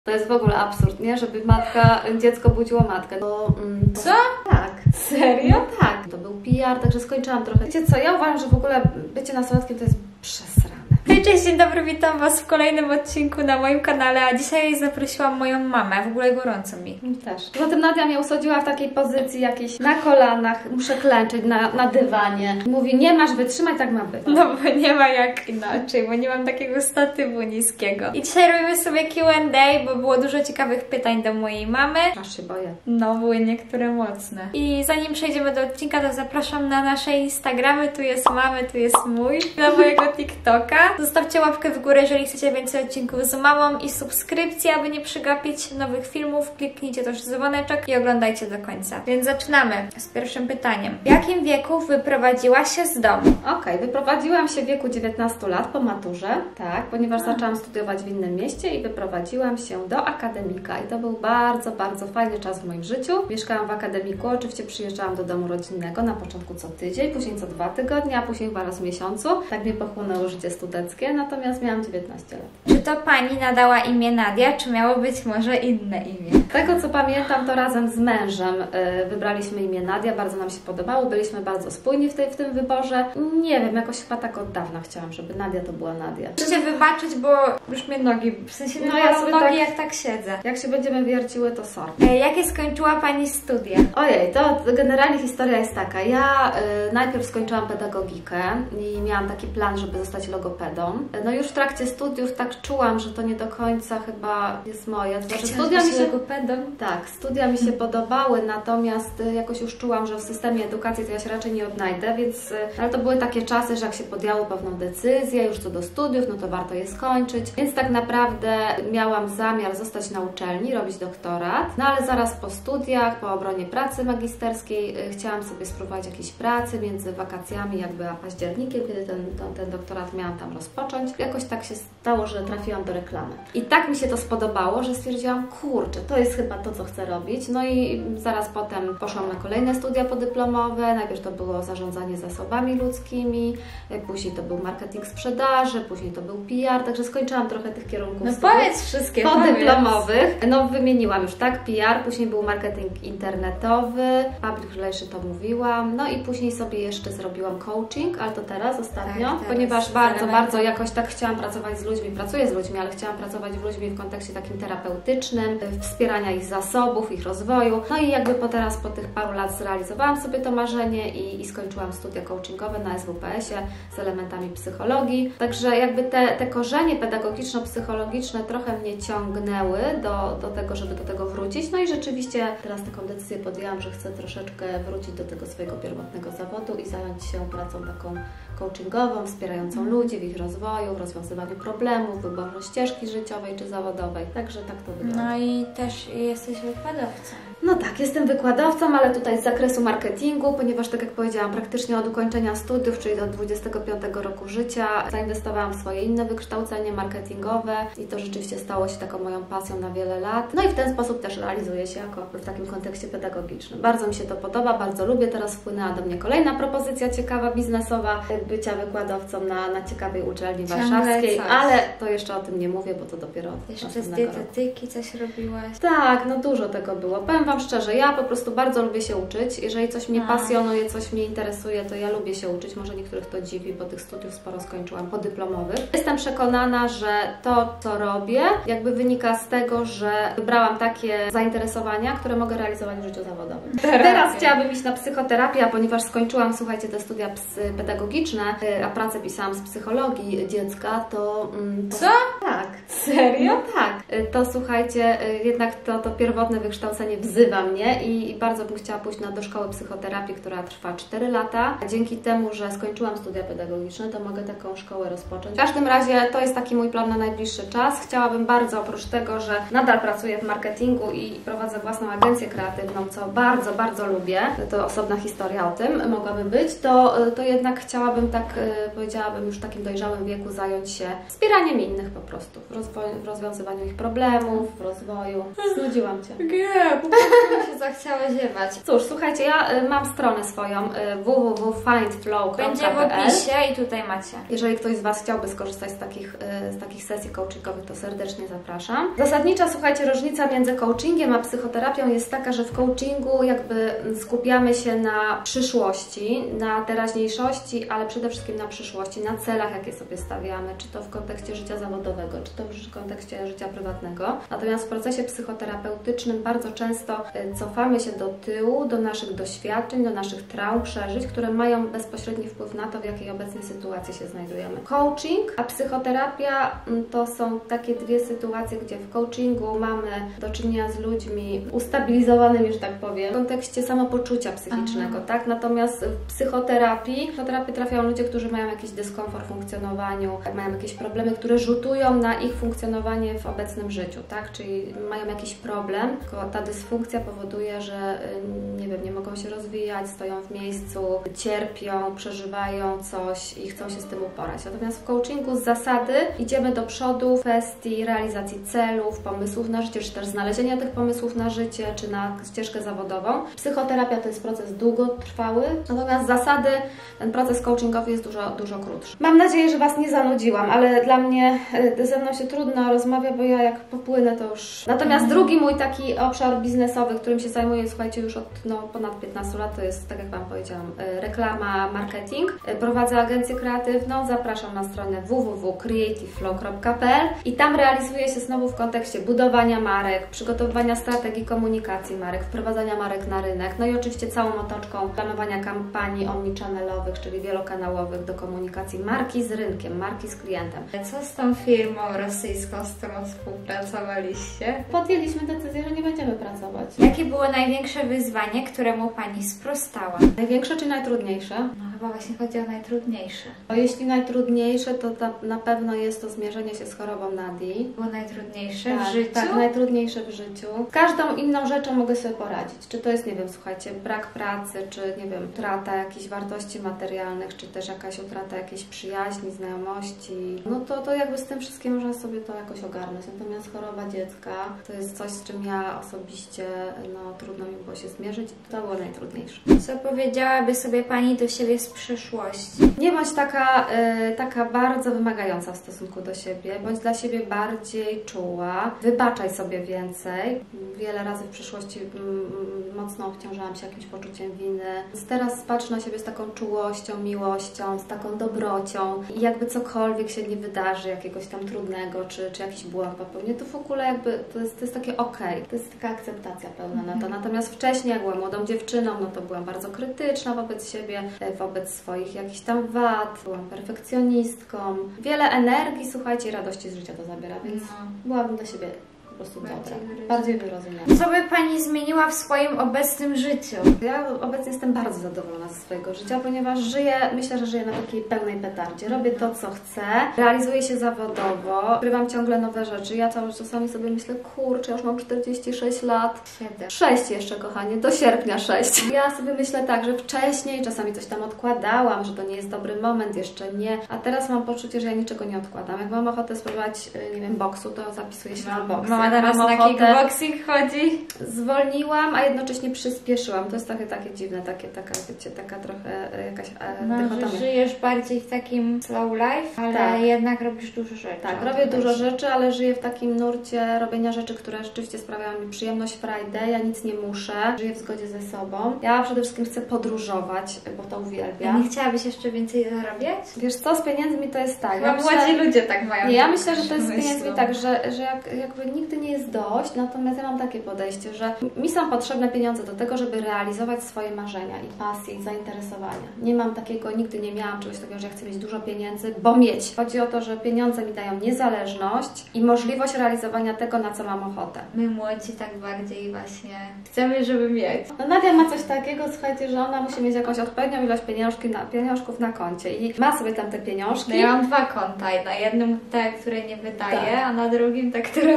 To jest w ogóle absurd, nie? Żeby dziecko budziło matkę. Co? Tak. Serio? No tak. To był PR, także skończyłam trochę. Wiecie co, ja uważam, że w ogóle bycie nastolatkiem to jest przesrane. Hej, cześć, dzień dobry, witam Was w kolejnym odcinku na moim kanale, a dzisiaj zaprosiłam moją mamę, w ogóle gorąco mi. Też. Poza tym Nadia mnie usadziła w takiej pozycji jakiejś na kolanach, muszę klęczeć na dywanie. Mówi, nie masz wytrzymać, tak ma być. No bo nie ma jak inaczej, bo nie mam takiego statywu niskiego. I dzisiaj robimy sobie Q&A, bo było dużo ciekawych pytań do mojej mamy. Aż się boję. No, były niektóre mocne. I zanim przejdziemy do odcinka, to zapraszam na nasze Instagramy, tu jest mamy, tu jest mój, na mojego TikToka. Zostawcie łapkę w górę, jeżeli chcecie więcej odcinków z mamą i subskrypcję, aby nie przegapić nowych filmów. Kliknijcie też dzwoneczek i oglądajcie do końca. Więc zaczynamy z pierwszym pytaniem. W jakim wieku wyprowadziłaś się z domu? Okej, wyprowadziłam się w wieku 19 lat po maturze, tak, ponieważ zaczęłam studiować w innym mieście i wyprowadziłam się do akademika i to był bardzo, bardzo fajny czas w moim życiu. Mieszkałam w akademiku, oczywiście przyjeżdżałam do domu rodzinnego, na początku co tydzień, później co 2 tygodnie, a później chyba raz w miesiącu. Tak mnie pochłonęło życie studenckie, natomiast miałam 19 lat. Czy to pani nadała imię Nadia, czy miało być może inne imię? Z tego co pamiętam, to razem z mężem wybraliśmy imię Nadia, bardzo nam się podobało, byliśmy bardzo spójni w tym wyborze. Nie wiem, jakoś chyba tak od dawna chciałam, żeby Nadia to była Nadia. Chcę wybaczyć, bo już mnie nogi, w sensie no ja sobie nogi tak, jak tak siedzę. Jak się będziemy wierciły, to sorry. Jakie skończyła pani studia? Ojej, to generalnie historia jest taka. Ja najpierw skończyłam pedagogikę i miałam taki plan, żeby zostać logopedą. No już w trakcie studiów tak czułam, że to nie do końca chyba jest moje. Znaczy, studia mi się logopedą? Tak, studia mi się podobały, natomiast jakoś już czułam, że w systemie edukacji to ja się raczej nie odnajdę, więc ale to były takie czasy, że jak się podjęło pewną decyzję już co do studiów, no to warto je skończyć. Więc tak naprawdę miałam zamiar zostać na uczelni, robić doktorat, no ale zaraz po studiach, po obronie pracy magisterskiej chciałam sobie spróbować jakiejś pracy między wakacjami jakby a październikiem, kiedy ten doktorat miałam tam rozpocząć. Jakoś tak się stało, że trafiłam do reklamy. I tak mi się to spodobało, że stwierdziłam, kurczę, to jest chyba to, co chcę robić. No i zaraz potem poszłam na kolejne studia podyplomowe. Najpierw to było zarządzanie zasobami ludzkimi, później to był marketing sprzedaży, później to był PR, także skończyłam trochę tych kierunków powiedz wszystkie podyplomowych. No wymieniłam już, tak, PR, później był marketing internetowy, public relation to mówiłam, no i później sobie jeszcze zrobiłam coaching, ale to teraz ostatnio, tak, ponieważ bardzo jakoś tak chciałam pracować z ludźmi, pracuję z ludźmi, ale chciałam pracować z ludźmi w kontekście takim terapeutycznym, wspierania ich zasobów, ich rozwoju. No i jakby teraz po tych paru lat zrealizowałam sobie to marzenie i skończyłam studia coachingowe na SWPS-ie z elementami psychologii. Także jakby te korzenie pedagogiczno-psychologiczne trochę mnie ciągnęły do tego, żeby do tego wrócić. No i rzeczywiście teraz taką decyzję podjęłam, że chcę troszeczkę wrócić do tego swojego pierwotnego zawodu i zająć się pracą taką coachingową, wspierającą ludzi w ich rozwoju, w rozwiązywaniu problemów, wyborze ścieżki życiowej czy zawodowej. Także tak to wygląda. No i też jesteś wykładowcą. No tak, jestem wykładowcą, ale tutaj z zakresu marketingu, ponieważ tak jak powiedziałam, praktycznie od ukończenia studiów, czyli od 25 roku życia, zainwestowałam w swoje inne wykształcenie marketingowe i to rzeczywiście stało się taką moją pasją na wiele lat. No i w ten sposób też realizuję się jako w takim kontekście pedagogicznym. Bardzo mi się to podoba, bardzo lubię. Teraz wpłynęła do mnie kolejna propozycja ciekawa, biznesowa, bycia wykładowcą na ciekawej uczelni warszawskiej, ale to jeszcze o tym nie mówię, bo to dopiero jeszcze z dietetyki coś robiłaś? Tak, no dużo tego było. Powiem Wam szczerze, ja po prostu bardzo lubię się uczyć. Jeżeli coś mnie pasjonuje, coś mnie interesuje, to ja lubię się uczyć. Może niektórych to dziwi, bo tych studiów sporo skończyłam podyplomowych. Jestem przekonana, że to, co robię, jakby wynika z tego, że wybrałam takie zainteresowania, które mogę realizować w życiu zawodowym. Teraz chciałabym iść na psychoterapię, a ponieważ skończyłam, słuchajcie, te studia pedagogiczne, a pracę pisałam z psychologii dziecka, to... Co? Tak. Serio? No tak. To słuchajcie, jednak to pierwotne wykształcenie wzywa mnie i bardzo bym chciała pójść do szkoły psychoterapii, która trwa 4 lata. Dzięki temu, że skończyłam studia pedagogiczne, to mogę taką szkołę rozpocząć. W każdym razie to jest taki mój plan na najbliższy czas. Chciałabym bardzo, oprócz tego, że nadal pracuję w marketingu i prowadzę własną agencję kreatywną, co bardzo, bardzo lubię, to osobna historia o tym mogłaby być, to jednak chciałabym tak powiedziałabym, już w takim dojrzałym wieku zająć się wspieraniem innych po prostu, w rozwiązywaniu ich problemów, w rozwoju. Znudziłam Cię. Nie, po prostu mi się zachciała ziewać. Cóż, słuchajcie, ja mam stronę swoją www.findflow.pl. Będzie w opisie i tutaj macie. Jeżeli ktoś z Was chciałby skorzystać z takich sesji coachingowych, to serdecznie zapraszam. Zasadnicza, słuchajcie, różnica między coachingiem a psychoterapią jest taka, że w coachingu jakby skupiamy się na przyszłości, na teraźniejszości, ale przede wszystkim na przyszłości, na celach, jakie sobie stawiamy, czy to w kontekście życia zawodowego, czy to w kontekście życia prywatnego. Natomiast w procesie psychoterapeutycznym bardzo często cofamy się do tyłu, do naszych doświadczeń, do naszych traum, przeżyć, które mają bezpośredni wpływ na to, w jakiej obecnej sytuacji się znajdujemy. Coaching a psychoterapia to są takie dwie sytuacje, gdzie w coachingu mamy do czynienia z ludźmi ustabilizowanymi, że tak powiem, w kontekście samopoczucia psychicznego, tak? Natomiast w psychoterapii trafiają ludzie, którzy mają jakiś dyskomfort w funkcjonowaniu, mają jakieś problemy, które rzutują na ich funkcjonowanie w obecnym życiu, tak? Czyli mają jakiś problem, tylko ta dysfunkcja powoduje, że nie wiem, nie mogą się rozwijać, stoją w miejscu, cierpią, przeżywają coś i chcą się z tym uporać. Natomiast w coachingu z zasady idziemy do przodu w kwestii realizacji celów, pomysłów na życie, czy też znalezienia tych pomysłów na życie, czy na ścieżkę zawodową. Psychoterapia to jest proces długotrwały, natomiast z zasady ten proces coachingowy jest dużo krótszy. Mam nadzieję, że Was nie zanudziłam, ale dla mnie ze mną się trudno rozmawia, bo ja jak popłynę, to już... Natomiast drugi mój taki obszar biznesowy, którym się zajmuję, słuchajcie, już od ponad 15 lat, to jest, tak jak Wam powiedziałam, reklama, marketing. Prowadzę agencję kreatywną, zapraszam na stronę www.creativeflow.pl i tam realizuję się znowu w kontekście budowania marek, przygotowywania strategii komunikacji marek, wprowadzania marek na rynek, no i oczywiście całą otoczką planowania kampanii omnichannel'owych, czyli wielokanałowych do komunikacji marki z rynkiem, marki z klientem. Co z tą firmą rosyjską, z którą współpracowaliście? Podjęliśmy decyzję, że nie będziemy pracować. Jakie było największe wyzwanie, któremu Pani sprostała? Największe czy najtrudniejsze? No chyba właśnie chodzi o najtrudniejsze. Jeśli najtrudniejsze, to na pewno jest to zmierzenie się z chorobą Nadii. Było najtrudniejsze w życiu? Tak, najtrudniejsze w życiu. Z każdą inną rzeczą mogę sobie poradzić. Czy to jest, nie wiem, słuchajcie, brak pracy, czy nie wiem, utrata jakichś wartości materialnych, czy też jakaś utrata jakiejś przyjaźni, znajomości. No to jakby z tym wszystkim można sobie to jakoś ogarnąć. Natomiast choroba dziecka to jest coś, z czym ja osobiście, trudno mi było się zmierzyć. To było najtrudniejsze. Co powiedziałaby sobie Pani do siebie z przyszłości? Nie bądź taka bardzo wymagająca w stosunku do siebie, bądź dla siebie bardziej czuła, wybaczaj sobie więcej. Wiele razy w przyszłości mocno obciążałam się jakimś poczuciem winy. Więc teraz patrz na siebie z taką czułością, miłością, z taką dobrocią i jakby cokolwiek się nie wydarzy, jakiegoś tam trudnego, czy jakiś błąd popełnię, to w ogóle jakby to jest takie okej. To jest taka akceptacja pełna na to. Natomiast wcześniej, jak byłam młodą dziewczyną, to byłam bardzo krytyczna wobec siebie, wobec swoich jakichś tam wad, byłam perfekcjonistką. Wiele energii, słuchajcie, i radości z życia to zabiera, więc byłabym dla siebie po prostu dobra, bardziej wyrozumiała. Co by Pani zmieniła w swoim obecnym życiu? Ja obecnie jestem bardzo zadowolona ze swojego życia, ponieważ myślę, że żyję na takiej pełnej petardzie. Robię to, co chcę, realizuję się zawodowo, odkrywam ciągle nowe rzeczy. Ja czasami sobie myślę, kurczę, już mam 46 lat. 6 jeszcze, kochanie, do sierpnia 6. Ja sobie myślę tak, że wcześniej czasami coś tam odkładałam, że to nie jest dobry moment, jeszcze nie. A teraz mam poczucie, że ja niczego nie odkładam. Jak mam ochotę spróbować, nie wiem, boksu, to zapisuję się na boks. Teraz na kickboxing chodzi? Zwolniłam, a jednocześnie przyspieszyłam. To jest takie dziwne, taka trochę jakaś dychotomia. Żyjesz bardziej w takim slow life, ale jednak robisz dużo rzeczy. Tak, robię dużo rzeczy, ale żyję w takim nurcie robienia rzeczy, które rzeczywiście sprawiają mi przyjemność, frajdę. Ja nic nie muszę, żyję w zgodzie ze sobą. Ja przede wszystkim chcę podróżować, bo to uwielbiam. A nie chciałabyś jeszcze więcej zarabiać? Wiesz co, z pieniędzmi to jest tak. Chyba młodzi ludzie tak mają. Nie, ja myślę, że to jest z pieniędzmi tak, że jakby nigdy nie jest dość, natomiast ja mam takie podejście, że mi są potrzebne pieniądze do tego, żeby realizować swoje marzenia i pasje i zainteresowania. Nie mam takiego, nigdy nie miałam czegoś takiego, że ja chcę mieć dużo pieniędzy, bo mieć. Chodzi o to, że pieniądze mi dają niezależność i możliwość realizowania tego, na co mam ochotę. My młodzi tak bardziej właśnie chcemy, żeby mieć. Nadia ma coś takiego, słuchajcie, że ona musi mieć jakąś odpowiednią ilość pieniążków na koncie i ma sobie tam te pieniążki. No ja mam 2 konta. Na jednym te, które nie wydaję, a na drugim te, które wydaję.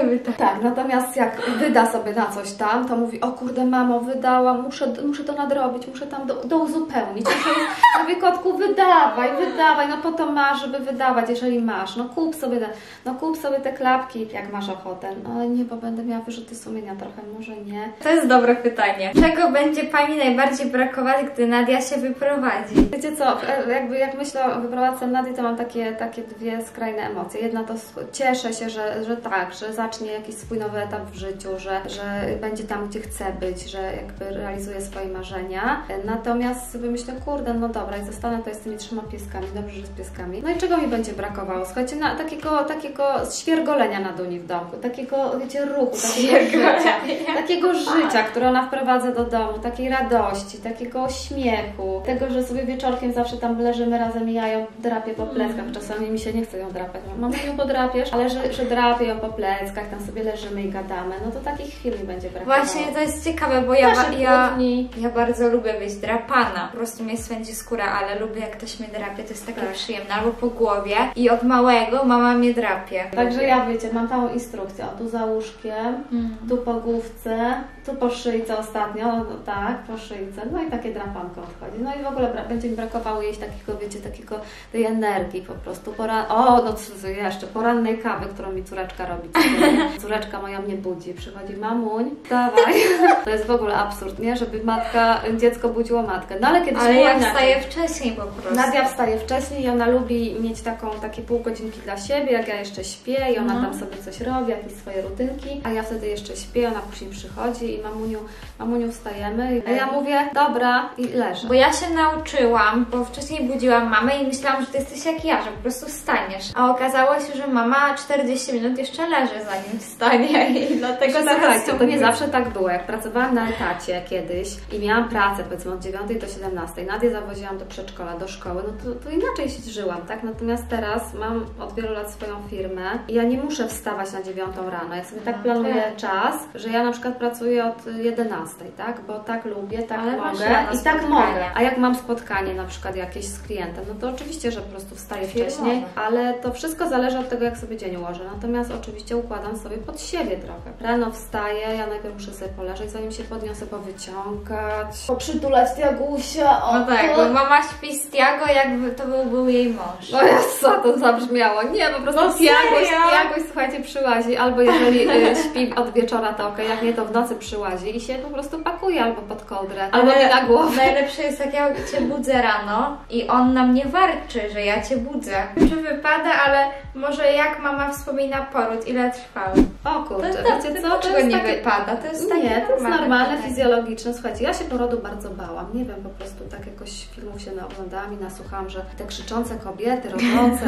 Tak, natomiast jak wyda sobie na coś tam, to mówi, o kurde mamo, wydałam, muszę to nadrobić, muszę tam uzupełnić, muszę mówię, kotku, wydawaj, no po to masz, żeby wydawać, jeżeli masz, no kup sobie te klapki, jak masz ochotę, no ale nie, bo będę miała wyrzuty sumienia trochę, może nie. To jest dobre pytanie. Czego będzie Pani najbardziej brakować, gdy Nadia się wyprowadzi? Wiecie co, jak myślę o wyprowadzce Nadii, to mam takie dwie skrajne emocje. Jedna to cieszę się, że tak, że zacznie jakiś swój nowy etap w życiu, że będzie tam, gdzie chce być, że jakby realizuje swoje marzenia. Natomiast sobie myślę, kurde, no dobra, i zostanę tutaj z tymi 3 pieskami, dobrze, że z pieskami. No i czego mi będzie brakowało? Słuchajcie, takiego świergolenia na Duni w domku, takiego, wiecie, ruchu, takiego życia, które ona wprowadza do domu, takiej radości, takiego śmiechu, tego, że sobie wieczorkiem zawsze tam leżymy razem i ja ją drapię po pleckach. Czasami mi się nie chce ją drapać. Mamo, ją podrapiesz, ale że drapię ją po pleckach, tam sobie leżymy i gadamy. No to takich chwil mi będzie brakowało. Właśnie, to jest ciekawe, bo ja bardzo lubię być drapana. Po prostu mnie swędzi skóra, ale lubię, jak ktoś mnie drapie. To jest takie przyjemne. Albo po głowie. I od małego mama mnie drapie. Także ja, wiecie, mam całą instrukcję. O, tu za łóżkiem, tu po główce, tu po szyjce ostatnio, no tak, po szyjce. No i takie drapanko odchodzi. No i w ogóle będzie mi brakowało jeść takiego, wiecie, tej energii po prostu. Jeszcze porannej kawy, którą mi córeczka robi. Córeczka moja mnie budzi. Przychodzi, mamuń, dawaj. To jest w ogóle absurd, nie? Żeby dziecko budziło matkę. No ale kiedyś ja wstaję wcześniej po prostu. Nadia wstaje wcześniej i ona lubi mieć takie pół godzinki dla siebie, jak ja jeszcze śpię i ona tam sobie coś robi, jakieś swoje rutynki, a ja wtedy jeszcze śpię, ona później przychodzi i mamuniu wstajemy. A ja mówię, dobra, i leżę. Bo ja się nauczyłam, bo wcześniej budziłam mamę i myślałam, że ty jesteś jak ja, że po prostu wstaniesz. A okazało się, że mama 40 minut jeszcze leży, zanim wstanie i dlatego teraz to nie zawsze tak było. Jak pracowałam na etacie kiedyś i miałam pracę, powiedzmy od 9 do 17, Nadię zawoziłam do przedszkola, do szkoły, no to inaczej się żyłam, tak? Natomiast teraz mam od wielu lat swoją firmę i ja nie muszę wstawać na 9 rano. Ja sobie tak planuję czas, że ja na przykład pracuję od 11, tak? Bo tak lubię, tak mogę i tak mogę. A jak mam spotkanie na przykład jakieś z klientem, no to oczywiście, że po prostu wstaję wcześniej, ale to wszystko zależy od tego, jak sobie dzień ułożę. Natomiast oczywiście układam sobie pod siebie trochę. Rano wstaję, ja najpierw muszę sobie poleżeć, zanim się podniosę, powyciągać, poprzytulać Tiagusia. No tak, bo mama śpi z Tiago, jakby to był jej mąż. O Jezu, co to zabrzmiało? Nie, po prostu Tiaguś, słuchajcie, przyłazi, albo jeżeli śpi od wieczora, to okej, jak nie, to w nocy przyłazi i się po prostu pakuje albo pod kołdrę, albo mi na głowę. Najlepsze jest, jak ja Cię budzę rano i on na mnie warczy, że ja Cię budzę. Czy wypada, ale może jak mama wspomina poród, ile trwał? O kurde, wiecie co? To jest nie takie... wypada, to jest takie nie, to jest normalne, fizjologiczne. Słuchajcie, ja się porodu bardzo bałam. Nie wiem, po prostu tak jakoś filmów się naoglądałam i nasłuchałam, że te krzyczące kobiety, rodzące,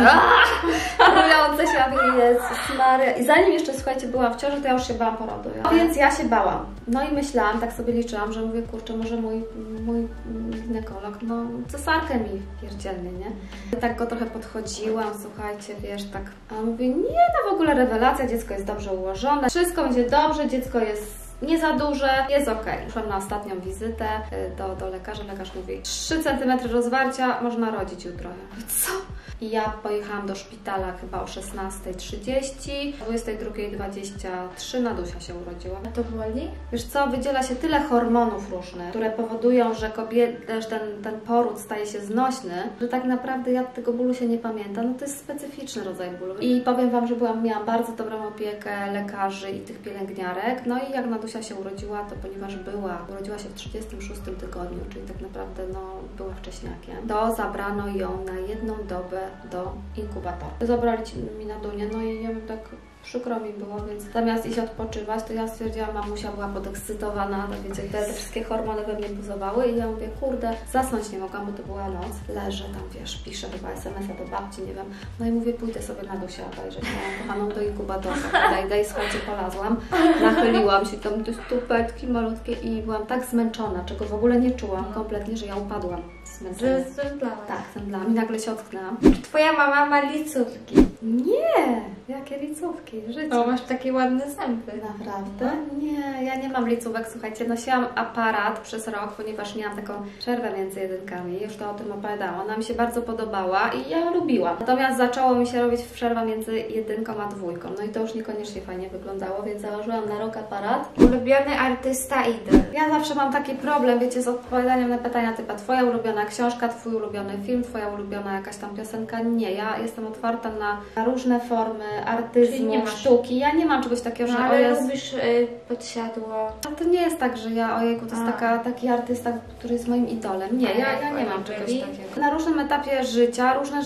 trujące się, a Jezus Maria. I zanim jeszcze, słuchajcie, byłam w ciąży, to ja już się bałam porodu. Więc ja się bałam. No i myślałam, tak sobie liczyłam, że mówię, kurczę, może mój ginekolog, no cesarkę mi pierdzielnie, nie? Tak go trochę podchodziłam, słuchajcie, wiesz, tak, a on mówi, nie, no w ogóle rewelacja, dziecko jest dobrze ułożone, wszystko będzie dobrze, dziecko jest nie za duże, jest ok. Szłam na ostatnią wizytę do lekarza. Lekarz mówi, 3 cm rozwarcia, można rodzić jutro. Ja mówię, co? I ja pojechałam do szpitala chyba o 16:30, o 22:23 Nadusia się urodziła. A to boli? Wiesz co, wydziela się tyle hormonów różnych, które powodują, że ten poród staje się znośny, że tak naprawdę ja tego bólu się nie pamiętam. No to jest specyficzny rodzaj bólu. I powiem Wam, że miałam bardzo dobrą opiekę lekarzy i tych pielęgniarek. No i jak Nadusia się urodziła, to ponieważ urodziła się w 36 tygodniu, czyli tak naprawdę była wcześniakiem, to zabrano ją na 1 dobę do inkubatora. Zabrali mi na Dunię, no i ja bym tak przykro mi było, więc zamiast iść odpoczywać, to ja stwierdziłam, mamusia była podekscytowana, no wiecie, te wszystkie hormony we mnie buzowały i ja mówię, kurde, zasnąć nie mogłam, bo to była noc. Leżę tam, wiesz, piszę chyba SMS-a do babci, nie wiem, no i mówię, pójdę sobie na Dusię obejrzeć, moją kochaną do inkubatora. Daj, słuchajcie, polazłam, nachyliłam się tam, te stupetki malutkie i byłam tak zmęczona, czego w ogóle nie czułam kompletnie, że ja upadłam. Zemdlała. Tak, zemdlałam i nagle się ocknęłam. Twoja mama ma licówki. Nie! Jakie licówki w życiu? O, masz takie ładne zęby. Naprawdę? Nie, ja nie mam licówek, słuchajcie, nosiłam aparat przez rok, ponieważ miałam taką przerwę między jedynkami, już to o tym opowiadałam. Ona mi się bardzo podobała i ja ją lubiłam. Natomiast zaczęło mi się robić przerwa między jedynką a dwójką, no i to już niekoniecznie fajnie wyglądało, więc założyłam na rok aparat. Ulubiony artysta idol. Ja zawsze mam taki problem, wiecie, z odpowiadaniem na pytania typu twoja ulubiona książka, twój ulubiony film, twoja ulubiona jakaś tam piosenka. Nie, ja jestem otwarta na różne formy artyzmu, sztuki. Ja nie mam czegoś takiego, że ale lubisz podsiadło. A to nie jest tak, że ja, ojejku, to jest taki artysta, który jest moim idolem. Nie, ja nie mam czegoś takiego. Na różnym etapie życia różnych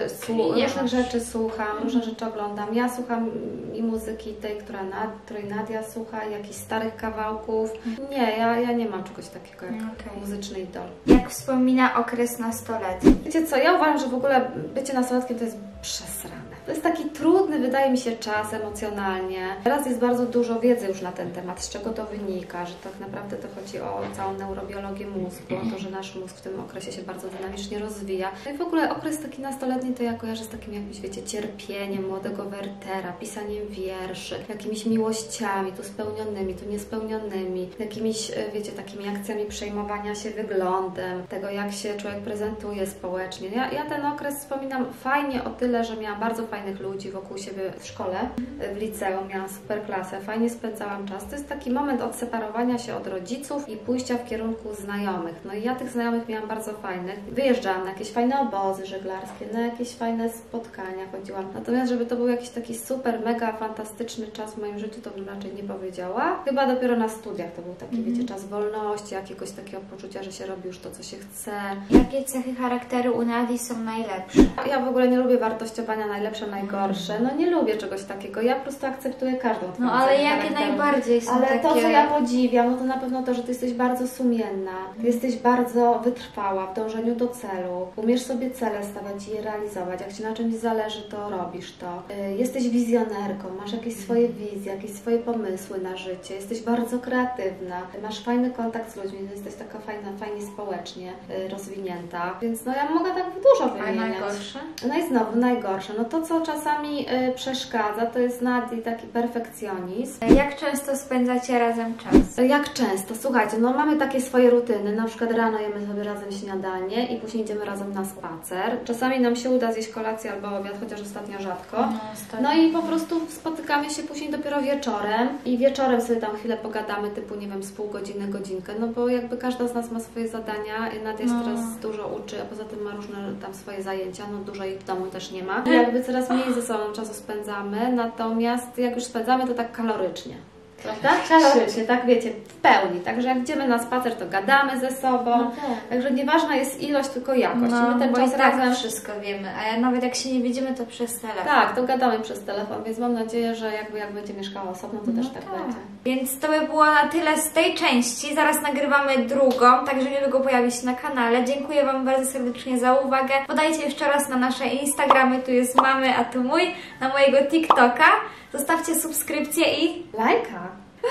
rzeczy słucham, różne rzeczy oglądam. Ja słucham i muzyki tej, której Nadia słucha, jakichś starych kawałków. Nie, ja nie mam czegoś takiego jak muzyczny idol. Jak wspomina okres nastoletni? Wiecie co, ja uważam, że w ogóle bycie nastolatkiem to jest przesrane. To jest taki trudny, wydaje mi się, czas emocjonalnie. Teraz jest bardzo dużo wiedzy już na ten temat, z czego to wynika, że tak naprawdę to chodzi o całą neurobiologię mózgu, o to, że nasz mózg w tym okresie się bardzo dynamicznie rozwija. No i w ogóle okres taki nastoletni to ja kojarzę z takim jakimś, wiecie, cierpieniem młodego Wertera, pisaniem wierszy, jakimiś miłościami, tu spełnionymi, tu niespełnionymi, jakimiś, wiecie, takimi akcjami przejmowania się wyglądem, tego jak się człowiek prezentuje społecznie. Ja ten okres wspominam fajnie o tyle, że miałam bardzo fajnych ludzi wokół siebie w szkole, w liceum, miałam super klasę, fajnie spędzałam czas. To jest taki moment odseparowania się od rodziców i pójścia w kierunku znajomych. No i ja tych znajomych miałam bardzo fajnych. Wyjeżdżałam na jakieś fajne obozy żeglarskie, na jakieś fajne spotkania chodziłam. Natomiast, żeby to był jakiś taki super, mega fantastyczny czas w moim życiu, to bym raczej nie powiedziała. Chyba dopiero na studiach to był taki, wiecie, czas wolności, jakiegoś takiego poczucia, że się robi już to, co się chce. Jakie cechy charakteru u Nadii są najlepsze? Ja w ogóle nie lubię wartościowania najlepsze, najgorsze. No nie lubię czegoś takiego. Ja po prostu akceptuję każdą twoją No ale jakie najbardziej są takie? To, co ja podziwiam, no to na pewno to, że ty jesteś bardzo sumienna, ty jesteś bardzo wytrwała w dążeniu do celu, umiesz sobie cele stawiać i je realizować. Jak ci na czymś zależy, to robisz to. Jesteś wizjonerką, masz jakieś swoje wizje, jakieś swoje pomysły na życie, jesteś bardzo kreatywna, masz fajny kontakt z ludźmi, jesteś taka fajnie społecznie rozwinięta. Więc no ja mogę tak dużo wymieniać. A najgorsze? No i znowu najgorsze. No to, co czasami przeszkadza, to jest Nadii taki perfekcjonizm. Jak często spędzacie razem czas? Jak często? Słuchajcie, no mamy takie swoje rutyny. Na przykład rano jemy sobie razem śniadanie i później idziemy razem na spacer. Czasami nam się uda zjeść kolację albo obiad, chociaż ostatnio rzadko. No i po prostu spotykamy się później dopiero wieczorem i wieczorem sobie tam chwilę pogadamy, typu nie wiem, z pół godziny, godzinkę, no bo jakby każda z nas ma swoje zadania. Nadia jest teraz dużo uczy, a poza tym ma różne tam swoje zajęcia, no dużo jej w domu też nie ma. I jakby coraz mniej ze sobą czasu spędzamy, natomiast jak już spędzamy, to tak kalorycznie. Prawda? Kalorycznie, tak wiecie, w pełni. Także jak idziemy na spacer, to gadamy ze sobą. No tak. Także nieważna jest ilość, tylko jakość. No, my ten czas razem wszystko wiemy, a nawet jak się nie widzimy, to przez telefon. Tak, to gadamy przez telefon, więc mam nadzieję, że jak będzie mieszkała osobno, to też tak będzie. Więc to by było na tyle z tej części. Zaraz nagrywamy drugą, także niedługo pojawi się na kanale. Dziękuję Wam bardzo serdecznie za uwagę. Podajcie jeszcze raz na nasze Instagramy, tu jest mamy, a tu mój, na mojego TikToka. Zostawcie subskrypcję i lajka.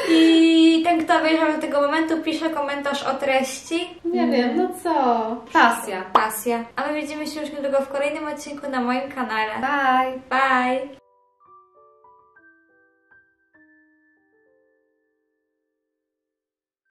I ten, kto wyjrzał do tego momentu, pisze komentarz o treści. Nie wiem, no co? Pasja. A my widzimy się już niedługo w kolejnym odcinku na moim kanale. Bye! Bye!